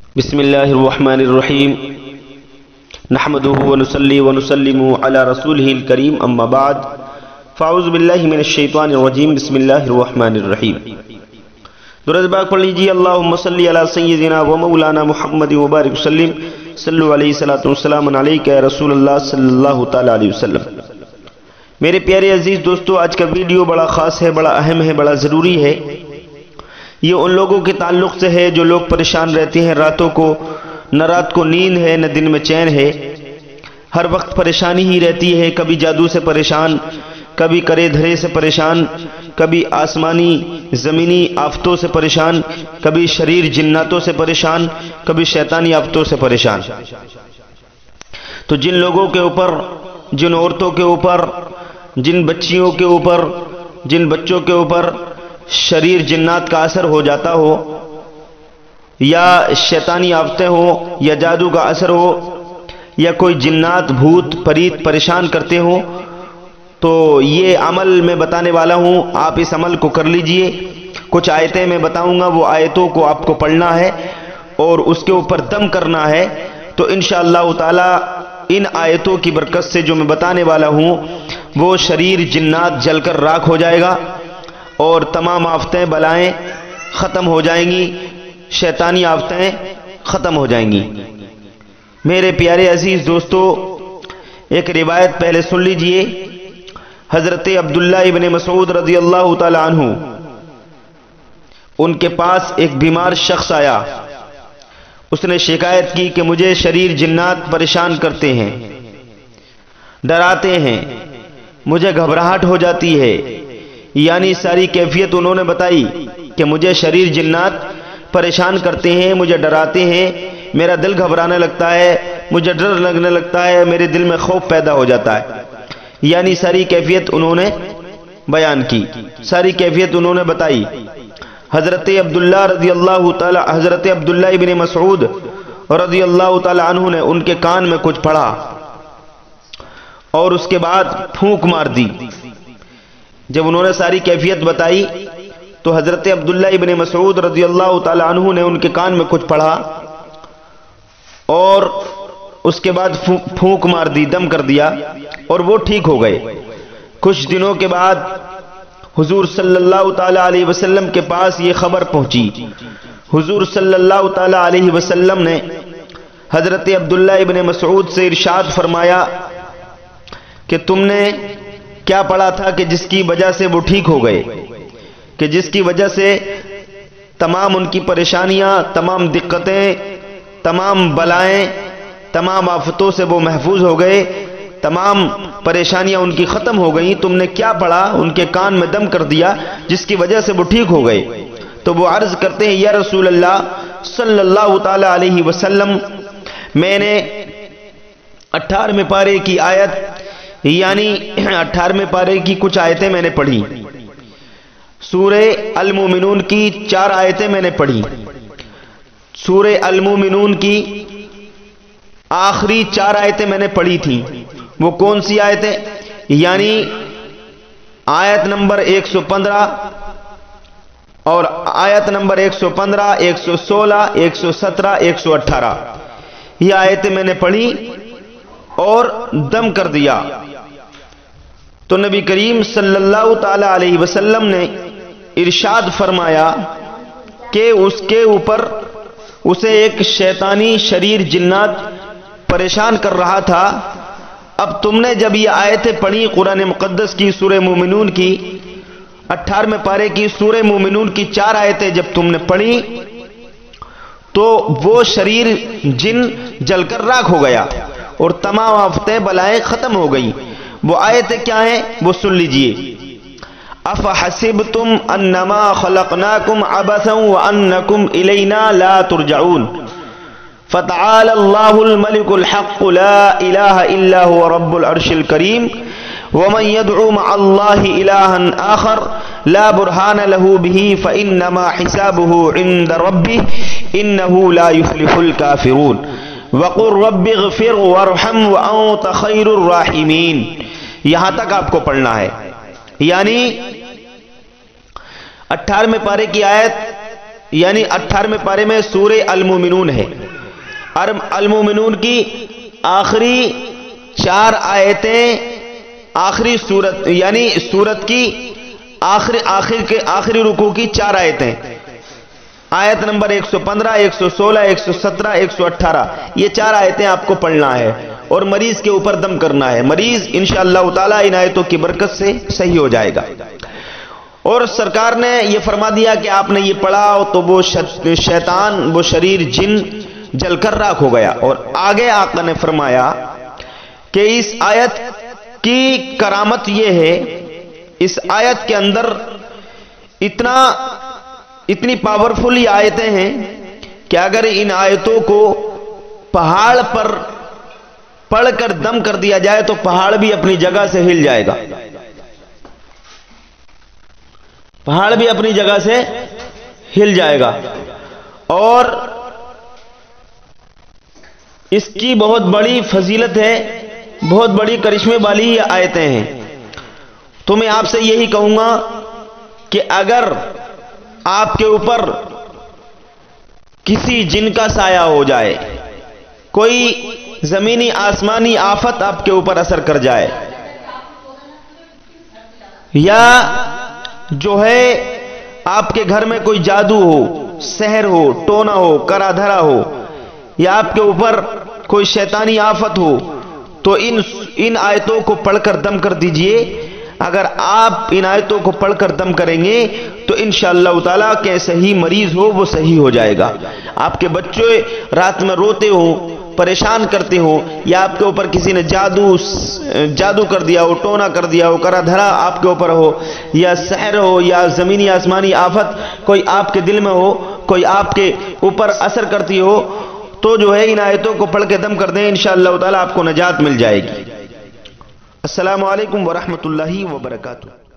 بسم اللہ الرحمن الرحیم نحمده ونصلی ونسلم علی رسولہ الکریم اما بعد فاعوذ باللہ من الشیطان الرجیم بسم اللہ الرحمن الرحیم. درود پاک پڑھ لیجیے. اللہم صلی علی سیدنا و مولانا محمد مبارک وسلم. صلو علیہ الصلوۃ والسلام علیک یا رسول اللہ صلی اللہ تعالی علیہ وسلم. میرے پیارے عزیز دوستو، آج کا ویڈیو بڑا خاص ہے، بڑا اہم ہے، بڑا ضروری ہے. یہ ان لوگوں کے تعلق سے ہے جو لوگ پریشان رہتے ہیں راتوں کو، نہ رات کو نیند ہے نہ دن میں چین ہے، ہر وقت پریشانی ہی رہتی ہے. کبھی جادو سے پریشان، کبھی کرے دھرے سے پریشان، کبھی آسمانی زمینی آفتوں سے پریشان، کبھی شریر جناتوں سے پریشان، کبھی شیطانی آفتوں سے پریشان. تو جن لوگوں کے اوپر، جن عورتوں کے اوپر، جن بچیوں کے اوپر، جن بچوں کے اوپر شریر جنات کا اثر ہو جاتا ہو، یا شیطانی آفتیں ہوں، یا جادو کا اثر ہو، یا کوئی جنات بھوت پریت پریشان کرتے ہوں، تو یہ عمل میں بتانے والا ہوں. آپ اس عمل کو کر لیجئے. کچھ آیتیں میں بتاؤں گا، وہ آیتوں کو آپ کو پڑھنا ہے اور اس کے اوپر دم کرنا ہے. تو انشاءاللہ تعالی ان آیتوں کی برکت سے جو میں بتانے والا ہوں وہ شریر جنات جل کر راکھ ہو جائے گا اور تمام آفتیں بلائیں ختم ہو جائیں گی، شیطانی آفتیں ختم ہو جائیں گی. میرے پیارے عزیز دوستو، ایک روایت پہلے سن لیجئے. حضرت عبداللہ ابن مسعود رضی اللہ تعالی عنہ، ان کے پاس ایک بیمار شخص آیا. اس نے شکایت کی کہ مجھے شریر جنات پریشان کرتے ہیں، ڈراتے ہیں، مجھے گھبراہٹ ہو جاتی ہے. یعنی ساری کیفیت انہوں نے بتائی کہ مجھے شریر جنات پریشان کرتے ہیں، مجھے ڈراتے ہیں، میرا دل گھبرانے لگتا ہے، مجھے ڈر لگنے لگتا ہے، میرے دل میں خوف پیدا ہو جاتا ہے. یعنی ساری کیفیت انہوں نے بیان کی، ساری کیفیت انہوں نے بتائی. حضرت عبداللہ ابن مسعود رضی اللہ تعالی عنہ نے ان کے کان میں کچھ پڑھا اور اس کے بعد پھونک مار دی. جب انہوں نے ساری کیفیت بتائی تو حضرت عبداللہ ابن مسعود رضی اللہ تعالی عنہ نے ان کے کان میں کچھ پڑھا اور اس کے بعد پھونک مار دی، دم کر دیا اور وہ ٹھیک ہو گئے. کچھ دنوں کے بعد حضور صلی اللہ تعالی علیہ وسلم کے پاس یہ خبر پہنچی. حضور صلی اللہ تعالی علیہ وسلم نے حضرت عبداللہ ابن مسعود سے ارشاد فرمایا کہ تم نے کیا پڑھا تھا کہ جس کی وجہ سے وہ ٹھیک ہو گئے، کہ جس کی وجہ سے تمام ان کی پریشانیاں، تمام دقتیں، تمام بلائیں، تمام آفتوں سے وہ محفوظ ہو گئے، تمام پریشانیاں ان کی ختم ہو گئیں. تم نے کیا پڑھا؟ ان کے کان میں دم کر دیا جس کی وجہ سے وہ ٹھیک ہو گئے. تو وہ عرض کرتے ہیں یا رسول اللہ صلی اللہ تعالی علیہ وسلم، میں نے 18ویں پارے کی آیت، یعنی 18ویں پارے کی کچھ آیتیں میں نے پڑھی. سورہ المومنون کی 4 آیتیں میں نے پڑھی. سورہ المومنون کی آخری 4 آیتیں میں نے پڑھی تھیں. وہ کون سی آیتیں؟ یعنی آیت نمبر 115 اور آیت نمبر 115، 116، 117، 118، یہ آیتیں میں نے پڑھی اور دم کر دیا. تو نبی کریم صلی اللہ تعالی علیہ وسلم نے ارشاد فرمایا کہ اس کے اوپر اسے ایک شیطانی شریر جنات پریشان کر رہا تھا. اب تم نے جب یہ آیتیں پڑھی قرآن مقدس کی سورہ مومنون کی 18ویں پارے کی سورہ مومنون کی 4 آیتیں جب تم نے پڑھی تو وہ شریر جن جل کر راکھ ہو گیا اور تمام آفتیں بلائیں ختم ہو گئی. وہ آیتیں کیا ہیں وہ سن لیجئے. افحسبتم انما خلقناکم عبثا وانکم الینا لا ترجعون فتعالى الله الملك الحق لا إله إلا هو رب العرش الكريم ومن يدعو مع الله إلها آخر لا برهان له به فإنما حسابه عند ربه إنه لا يفلح الكافرون وقل رب اغفر وارحم وأنت خير الراحمين. یہاں تک آپ کو پڑھنا ہے. یعنی 18ویں پارے کی آیت، یعنی 18ویں پارے میں سورہ المومنون ہے. المومنون کی آخری 4 آیتیں، آخری سورت یعنی سورت کی آخری رکوع کی 4 آیتیں، آیت نمبر 115، 116، 117، 118، یہ 4 آیتیں آپ کو پڑھنا ہے اور مریض کے اوپر دم کرنا ہے. مریض انشاءاللہ تعالی ان آیتوں کی برکت سے صحیح ہو جائے گا. اور سرکار نے یہ فرما دیا کہ آپ نے یہ پڑھا تو وہ شیطان، وہ شریر جن جل کر راکھ ہو گیا. اور آگے آقا نے فرمایا کہ اس آیت کی کرامت یہ ہے، اس آیت کے اندر اتنی پاورفل یہ آیتیں ہیں کہ اگر ان آیتوں کو پہاڑ پر پڑھ کر دم کر دیا جائے تو پہاڑ بھی اپنی جگہ سے ہل جائے گا، پہاڑ بھی اپنی جگہ سے ہل جائے گا. اور اس کی بہت بڑی فضیلت ہے، بہت بڑی کرشمے والی یہ آیتیں ہیں. تو میں آپ سے یہی کہوں گا کہ اگر آپ کے اوپر کسی جن کا سایہ ہو جائے، کوئی زمینی آسمانی آفت آپ کے اوپر اثر کر جائے، یا جو ہے آپ کے گھر میں کوئی جادو ہو، سحر ہو، ٹونا ہو، کرا دھرا ہو، یا آپ کے اوپر کوئی شیطانی آفت ہو، تو ان آیتوں کو پڑھ کر دم کر دیجئے. اگر آپ ان آیتوں کو پڑھ کر دم کریں گے تو انشاءاللہ تعالیٰ کہ صحیح مریض ہو وہ صحیح ہو جائے گا. آپ کے بچے رات میں روتے ہوں، پریشان کرتے ہوں، یا آپ کے اوپر کسی نے جادو کر دیا ہو، ٹونا کر دیا ہو، کرا دھرا آپ کے اوپر ہو، یا سحر ہو، یا زمینی آسمانی آفت کوئی آپ کے دل میں ہو، کوئی آپ کے اوپر اثر کرتی ہو، تو جو ہے ان آیتوں کو پڑھ کے دم کر دیں، انشاءاللہ تعالیٰ آپ کو نجات مل جائے گی. السلام علیکم ورحمۃ اللہ وبرکاتہ.